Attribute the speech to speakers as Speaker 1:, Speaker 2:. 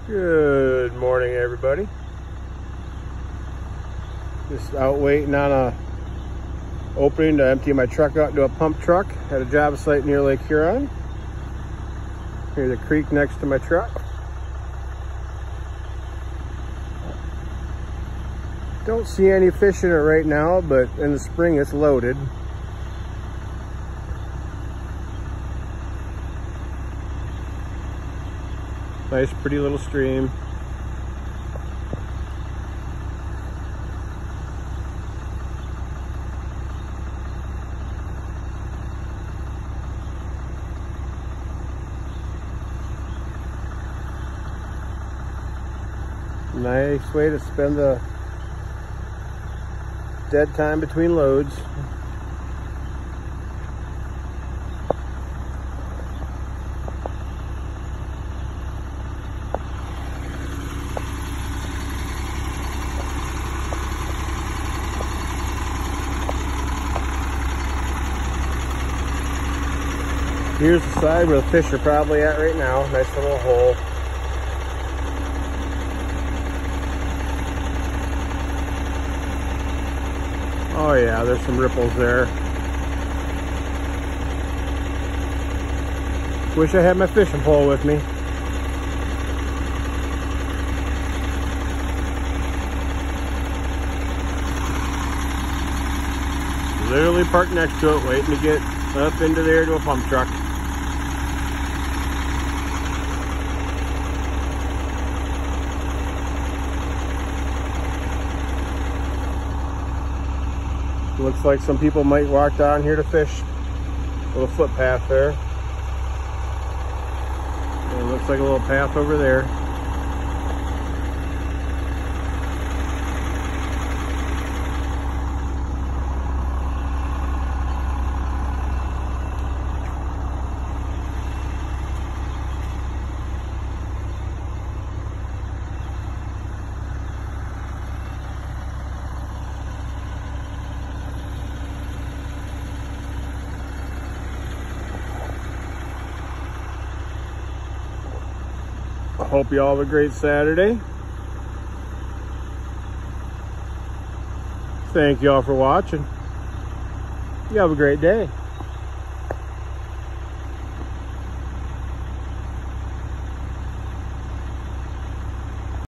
Speaker 1: Good morning, everybody. Just out waiting on a opening to empty my truck out into a pump truck at a job site near Lake Huron. Here's the creek next to my truck. Don't see any fish in it right now, but in the spring it's loaded. Nice, pretty little stream. Nice way to spend the dead time between loads. Here's the side where the fish are probably at right now. Nice little hole. Oh yeah, there's some ripples there. Wish I had my fishing pole with me. Literally parked next to it, waiting to get up into there to a pump truck. Looks like some people might walk down here to fish. A little footpath there. And it looks like a little path over there. Hope you all have a great Saturday. Thank you all for watching. You have a great day.